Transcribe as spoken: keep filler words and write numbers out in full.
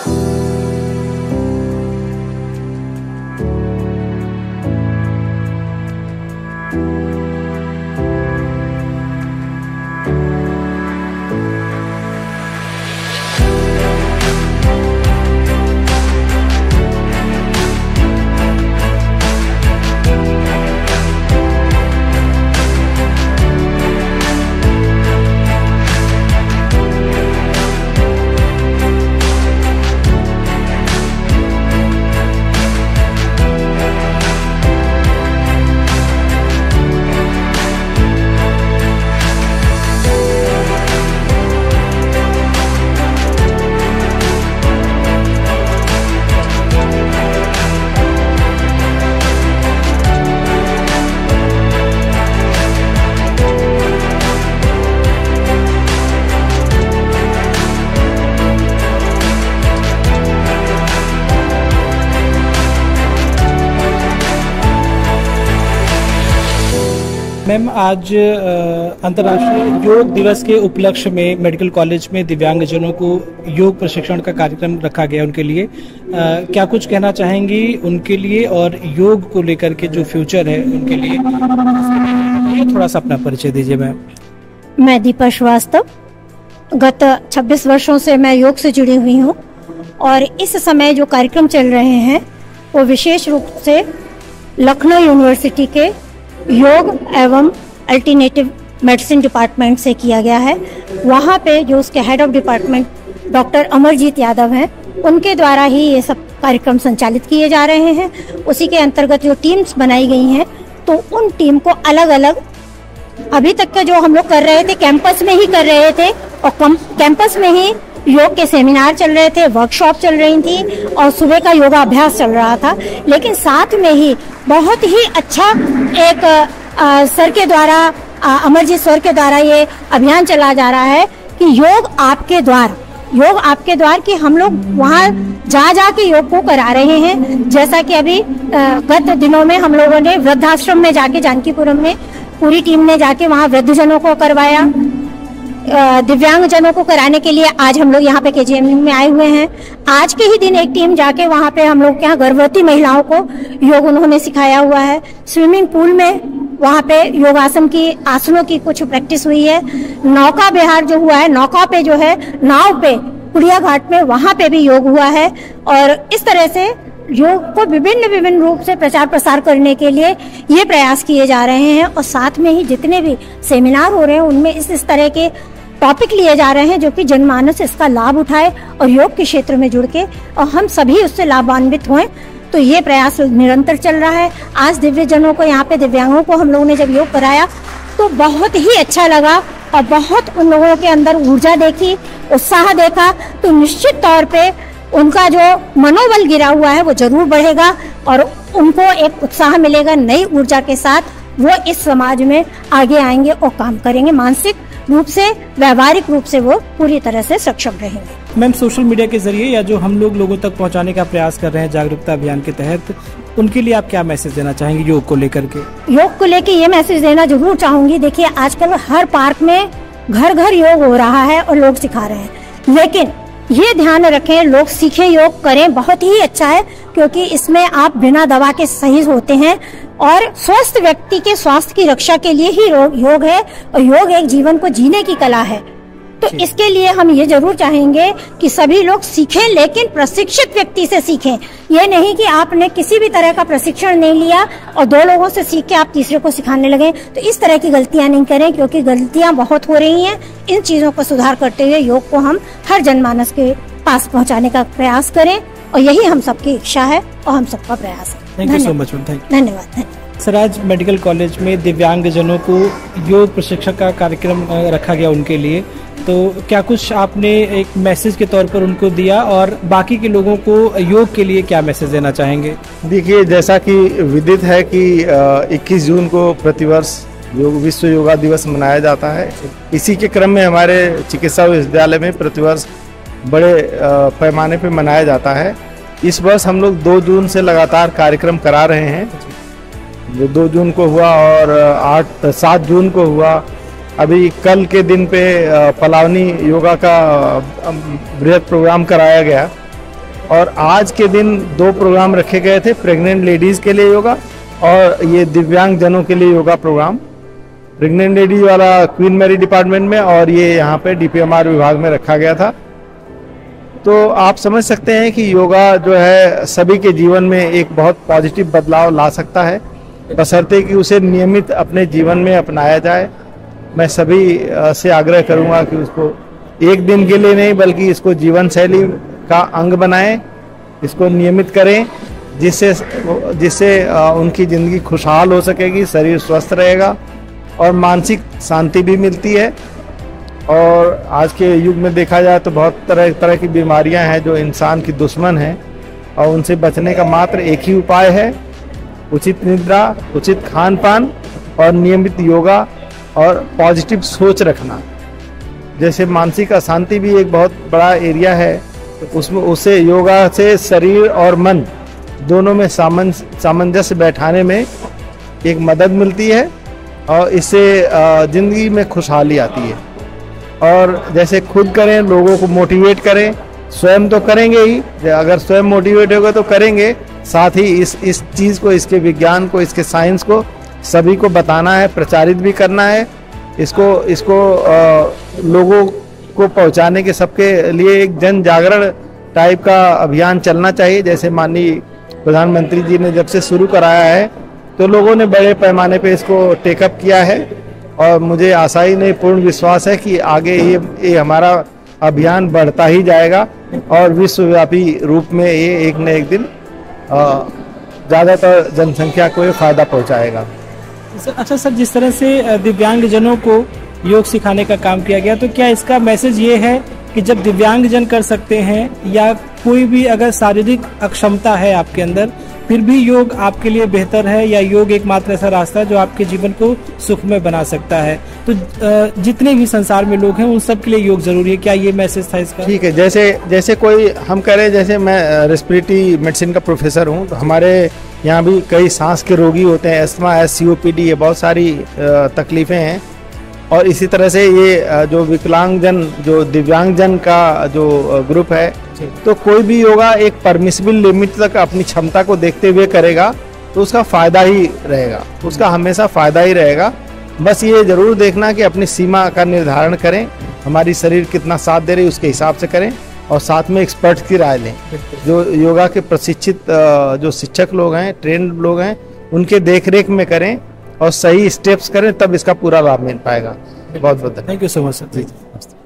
Ma'am, आज अंतर्राष्ट्रीय योग दिवस के उपलक्ष्य में मेडिकल कॉलेज में दिव्यांगजनों को योग प्रशिक्षण का कार्यक्रम रखा गया उनके लिए। आ, क्या कुछ कहना चाहेंगी उनके लिए और योग को लेकर के जो फ्यूचर है उनके लिए, थोड़ा सा अपना परिचय दीजिए मैम। मैं दीपा श्रीवास्तव, गत छब्बीस वर्षों से मैं योग से जुड़ी हुई हूँ और इस समय जो कार्यक्रम चल रहे हैं वो विशेष रूप से लखनऊ यूनिवर्सिटी के योग एवं अल्टरनेटिव मेडिसिन डिपार्टमेंट से किया गया है। वहाँ पे जो उसके head of department doctor Amarjeet Yadav हैं, उनके द्वारा ही ये सब कार्यक्रम संचालित किए जा रहे हैं। उसी के अंतर्गत जो टीम्स बनाई गई हैं, तो उन टीम को अलग अलग, अभी तक का जो हम लोग कर रहे थे कैंपस में ही कर रहे थे और कैंपस में ही योग के सेमिनार चल रहे थे, वर्कशॉप चल रही थी और सुबह का योगा अभ्यास चल रहा था। लेकिन साथ में ही बहुत ही अच्छा एक आ, सर के द्वारा, अमरजीत सर के द्वारा ये अभियान चला जा रहा है कि योग आपके द्वार, योग आपके द्वार, कि हम लोग वहाँ जा जा के योग को करा रहे हैं। जैसा कि अभी गत दिनों में हम लोगों ने वृद्धाश्रम में जाके, जानकीपुरम में पूरी टीम ने जाके वहाँ वृद्धजनों को करवाया। दिव्यांग जनों को कराने के लिए आज हम लोग यहाँ पे केजीएम में आए हुए हैं। आज के ही दिन एक टीम जाके वहाँ पे हम लोग के यहाँ गर्भवती महिलाओं को योग उन्होंने सिखाया हुआ है। स्विमिंग पूल में वहाँ पे योगासन की, आसनों की कुछ प्रैक्टिस हुई है। नौका विहार जो हुआ है, नौका पे जो है, नाव पे कुड़िया घाट में, वहाँ पे भी योग हुआ है। और इस तरह से योग को विभिन्न विभिन्न रूप से प्रचार प्रसार करने के लिए ये प्रयास किए जा रहे हैं। और साथ में ही जितने भी सेमिनार हो रहे हैं उनमें इस इस तरह के टॉपिक लिए जा रहे हैं जो कि जनमानस इसका लाभ उठाए और योग के क्षेत्र में जुड़ के और हम सभी उससे लाभान्वित हों। तो ये प्रयास निरंतर चल रहा है। आज दिव्यजनों को, यहाँ पे दिव्यांगों को हम लोगों ने जब योग कराया तो बहुत ही अच्छा लगा और बहुत उन लोगों के अंदर ऊर्जा देखी, उत्साह देखा। तो निश्चित तौर पे उनका जो मनोबल गिरा हुआ है वो जरूर बढ़ेगा और उनको एक उत्साह मिलेगा। नई ऊर्जा के साथ वो इस समाज में आगे आएंगे और काम करेंगे। मानसिक रूप से, व्यवहारिक रूप से वो पूरी तरह से सक्षम रहेंगे। मैम, सोशल मीडिया के जरिए या जो हम लोग लोगों तक पहुंचाने का प्रयास कर रहे हैं जागरूकता अभियान के तहत, उनके लिए आप क्या मैसेज देना चाहेंगे योग को लेकर के? योग को लेकर ये मैसेज देना जरूर चाहूंगी। देखिए, आजकल हर पार्क में घर घर योग हो रहा है और लोग सिखा रहे हैं, लेकिन ये ध्यान रखें, लोग सीखें, योग करें, बहुत ही अच्छा है क्योंकि इसमें आप बिना दवा के सही होते हैं और स्वस्थ व्यक्ति के स्वास्थ्य की रक्षा के लिए ही योग है और योग एक जीवन को जीने की कला है। तो इसके लिए हम ये जरूर चाहेंगे कि सभी लोग सीखें, लेकिन प्रशिक्षित व्यक्ति से सीखें। ये नहीं कि आपने किसी भी तरह का प्रशिक्षण नहीं लिया और दो लोगों से सीख के आप तीसरे को सिखाने लगे। तो इस तरह की गलतियां नहीं करें क्योंकि गलतियां बहुत हो रही हैं। इन चीजों को सुधार करते हुए योग को हम हर जनमानस के पास पहुंचाने का प्रयास करें और यही हम सबकी इच्छा है और हम सबका प्रयास है। Thank you so much ma'am. धन्यवाद धन्यवाद। सर, आज मेडिकल कॉलेज में दिव्यांगजनों को योग प्रशिक्षण का कार्यक्रम रखा गया उनके लिए, तो क्या कुछ आपने एक मैसेज के तौर पर उनको दिया और बाकी के लोगों को योग के लिए क्या मैसेज देना चाहेंगे? देखिए, जैसा कि विदित है कि इक्कीस जून को प्रतिवर्ष योग विश्व योगा दिवस मनाया जाता है। इसी के क्रम में हमारे चिकित्सा विश्वविद्यालय में प्रतिवर्ष बड़े पैमाने पर मनाया जाता है। इस वर्ष हम लोग दो जून से लगातार कार्यक्रम करा रहे हैं। जो दो जून को हुआ और आठ सात जून को हुआ। अभी कल के दिन पे पलावनी योगा का बृहद प्रोग्राम कराया गया और आज के दिन दो प्रोग्राम रखे गए थे, प्रेग्नेंट लेडीज के लिए योगा और ये दिव्यांग जनों के लिए योगा प्रोग्राम। प्रेग्नेंट लेडीज वाला क्वीन मैरी डिपार्टमेंट में और ये यहाँ पे डीपीएमआर विभाग में रखा गया था। तो आप समझ सकते हैं कि योगा जो है सभी के जीवन में एक बहुत पॉजिटिव बदलाव ला सकता है, बशर्ते कि उसे नियमित अपने जीवन में अपनाया जाए। मैं सभी से आग्रह करूंगा कि उसको एक दिन के लिए नहीं बल्कि इसको जीवन शैली का अंग बनाएं, इसको नियमित करें, जिससे जिससे उनकी ज़िंदगी खुशहाल हो सकेगी, शरीर स्वस्थ रहेगा और मानसिक शांति भी मिलती है। और आज के युग में देखा जाए तो बहुत तरह तरह की बीमारियां हैं जो इंसान की दुश्मन हैं और उनसे बचने का मात्र एक ही उपाय है, उचित निद्रा, उचित खान पान और नियमित योगा और पॉजिटिव सोच रखना। जैसे मानसिक अशांति भी एक बहुत बड़ा एरिया है, उसमें उसे योगा से शरीर और मन दोनों में सामंजस्य बैठाने में एक मदद मिलती है और इससे ज़िंदगी में खुशहाली आती है। और जैसे खुद करें, लोगों को मोटिवेट करें, स्वयं तो करेंगे ही, अगर स्वयं मोटिवेट होगा तो करेंगे, साथ ही इस इस चीज़ को, इसके विज्ञान को, इसके साइंस को सभी को बताना है, प्रचारित भी करना है। इसको इसको आ, लोगों को पहुंचाने के सबके लिए एक जन जागरण टाइप का अभियान चलना चाहिए। जैसे माननीय प्रधानमंत्री जी ने जब से शुरू कराया है तो लोगों ने बड़े पैमाने पे इसको टेकअप किया है और मुझे आशा ही नहीं, पूर्ण विश्वास है कि आगे ये ये हमारा अभियान बढ़ता ही जाएगा और विश्वव्यापी रूप में ये एक न एक दिन ज़्यादातर जनसंख्या को ये फायदा पहुंचाएगा। अच्छा सर, जिस तरह से दिव्यांगजनों को योग सिखाने का काम किया गया, तो क्या इसका मैसेज ये है कि जब दिव्यांगजन कर सकते हैं या कोई भी अगर शारीरिक अक्षमता है आपके अंदर, फिर भी योग आपके लिए बेहतर है, या योग एकमात्र ऐसा रास्ता है जो आपके जीवन को सुखमय बना सकता है? तो जितने भी संसार में लोग हैं उन सब के लिए योग जरूरी है, क्या ये मैसेज था इसका? ठीक है, जैसे जैसे कोई हम कह रहे हैं, जैसे मैं रेस्पिरेटरी मेडिसिन का प्रोफेसर हूँ, तो हमारे यहाँ भी कई सांस के रोगी होते हैं, एस्थमा है, सीओपीडी है, बहुत सारी तकलीफें हैं। और इसी तरह से ये जो विकलांगजन, जो दिव्यांगजन का जो ग्रुप है, तो कोई भी योगा एक परमिसिबल लिमिट तक अपनी क्षमता को देखते हुए करेगा तो उसका फायदा ही रहेगा, उसका हमेशा फायदा ही रहेगा। बस ये जरूर देखना कि अपनी सीमा का निर्धारण करें, हमारी शरीर कितना साथ दे रही है उसके हिसाब से करें और साथ में एक्सपर्ट की राय लें। जो योगा के प्रशिक्षित जो शिक्षक लोग हैं, ट्रेंड लोग हैं, उनके देख रेख में करें और सही स्टेप्स करें, तब इसका पूरा लाभ मिल पाएगा। बहुत बहुत thank you so much sir.